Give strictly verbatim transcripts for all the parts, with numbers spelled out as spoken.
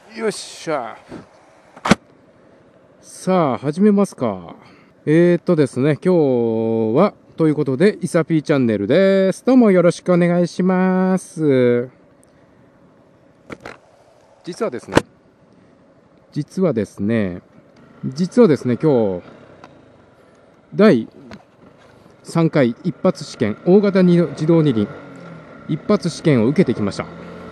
よっしゃ。さあ、始めますか。えーっとですね、今日は、ということで、イサピーチャンネルです。どうもよろしくお願いします。実はですね、実はですね、実はですね、今日、だいさんかい一発試験、大型自動二輪、一発試験を受けてきました。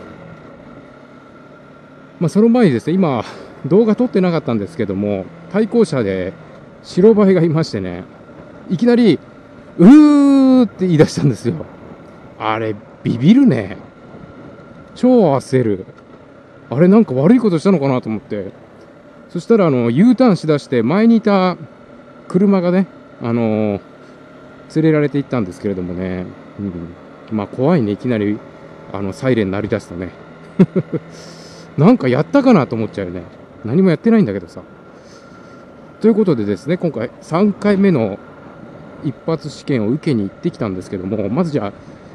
まあ、その前にですね、今、動画撮ってなかったんですけども、対向車で白バイがいましてね、いきなり、うーって言い出したんですよ。あれ、ビビるね。超焦る。あれ、なんか悪いことしたのかなと思って。そしたら、あの、U ターンしだして、前にいた車がね、あのー、連れられていったんですけれどもね、うん、まあ、怖いね、いきなり、あの、サイレン鳴り出すとね。なんかやったかなと思っちゃうよね。何もやってないんだけどさ。ということでですね、今回さんかいめの一発試験を受けに行ってきたんですけども、まずじゃあ、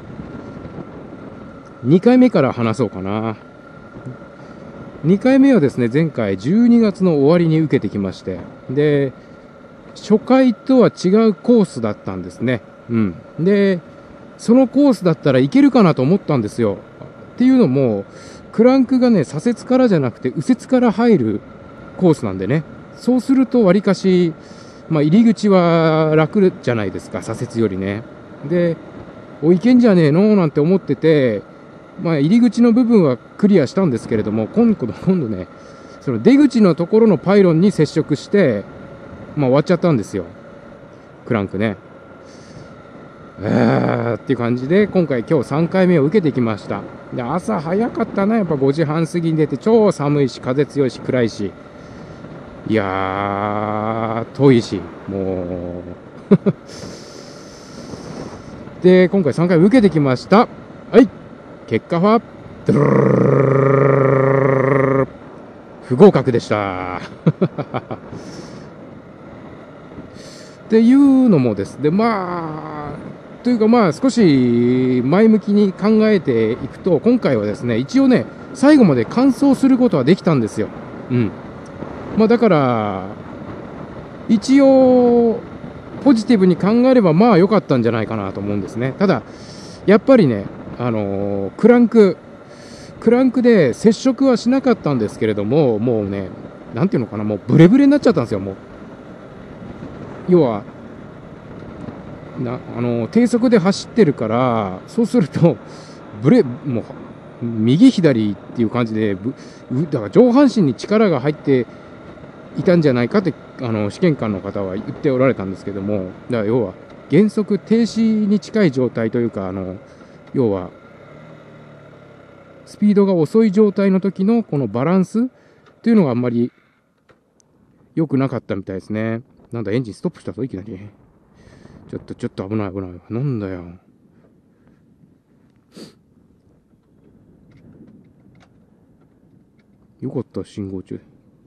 にかいめから話そうかな。にかいめはですね、前回じゅうにがつの終わりに受けてきまして、で、初回とは違うコースだったんですね。うん。で、そのコースだったらいけるかなと思ったんですよ。っていうのも、クランクがね、左折からじゃなくて右折から入るコースなんでね。そうするとわりかし、まあ、入り口は楽じゃないですか、左折よりね。で、お、いけんじゃねえのなんて思ってて、まあ、入り口の部分はクリアしたんですけれども、今度、今度ね、その出口のところのパイロンに接触して、まあ、終わっちゃったんですよ。クランクね。えーっていう感じで、今回今日さんかいめを受けてきました。で、朝早かったな、やっぱごじはん過ぎに出て、超寒いし、風強いし、暗いし。いやー、遠いし、もう。で、今回さんかい受けてきました。はい。結果は、不合格でした。っていうのもですね、まあ、というかまあ少し前向きに考えていくと、今回はですね、一応ね、最後まで完走することはできたんですよ。うん。まあだから、一応、ポジティブに考えればまあ良かったんじゃないかなと思うんですね。ただ、やっぱりね、あのー、クランク、クランクで接触はしなかったんですけれども、もうね、なんていうのかな、もうブレブレになっちゃったんですよ、もう。要は、なあの低速で走ってるから、そうすると、ブレ、もう、右左っていう感じで、だから上半身に力が入っていたんじゃないかって、あの試験官の方は言っておられたんですけども、だから要は、減速停止に近い状態というか、あの要は、スピードが遅い状態の時のこのバランスっていうのがあんまり良くなかったみたいですね。なんだ、エンジンストップしたぞ、いきなり。ちょっと、ちょっと危ない、危ない。なんだよ。よかった、信号中。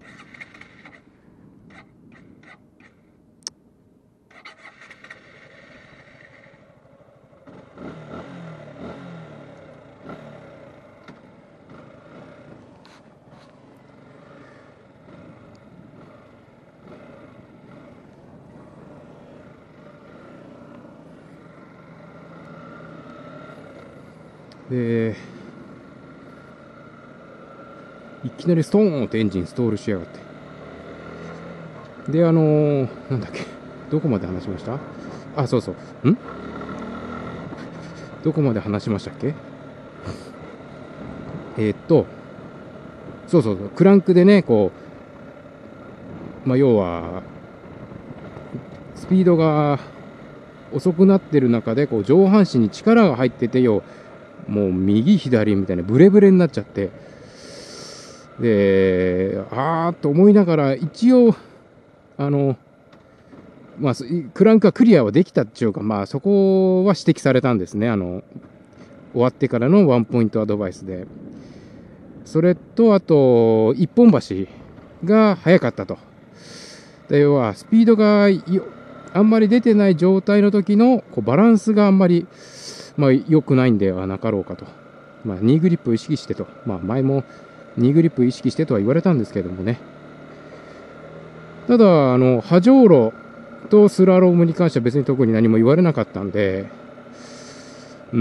で、いきなりストーンってエンジンストールしやがって。で、あのー、なんだっけ、どこまで話しました？あ、そうそう。んどこまで話しましたっけ？えー、っと、そうそうそう、クランクでね、こう、まあ、要は、スピードが遅くなってる中で、こう、上半身に力が入っててよ、もう右左みたいなブレブレになっちゃって、で、あーっと思いながら、一応、あの、まあ、クランクはクリアはできたっていうか、まあ、そこは指摘されたんですね。あの、終わってからのワンポイントアドバイスで。それと、あと、一本橋が速かったと。で、要は、スピードがあんまり出てない状態の時のこうバランスがあんまり、まあ、良くないんではなかろうかと。まあ、ニーグリップを意識してと。まあ、前もニーグリップ意識してとは言われたんですけどもね。ただ、あの、波状路とスラロームに関しては別に特に何も言われなかったんで、うん。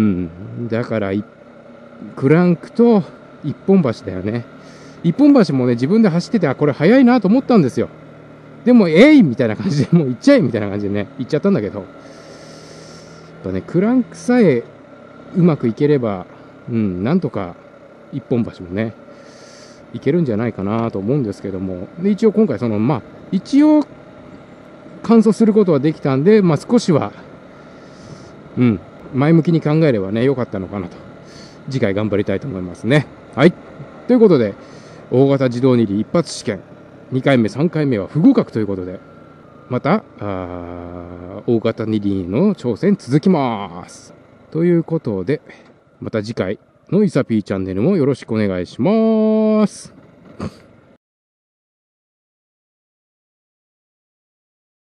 だから、クランクと一本橋だよね。一本橋もね、自分で走ってて、あ、これ速いなと思ったんですよ。でも、えいみたいな感じで、もう行っちゃえみたいな感じでね、行っちゃったんだけど、やっぱね、クランクさえうまくいければ、うん、なんとか一本橋もね、いけるんじゃないかなと思うんですけども、で一応今回、その、まあ、一応、完走することはできたんで、まあ、少しは、うん、前向きに考えればね、良かったのかなと。次回頑張りたいと思いますね。はい。ということで、大型自動二輪一発試験、にかいめ、さんかいめは不合格ということで、また、あ大型二輪の挑戦続きます。ということで、また次回のイサピーチャンネルもよろしくお願いします。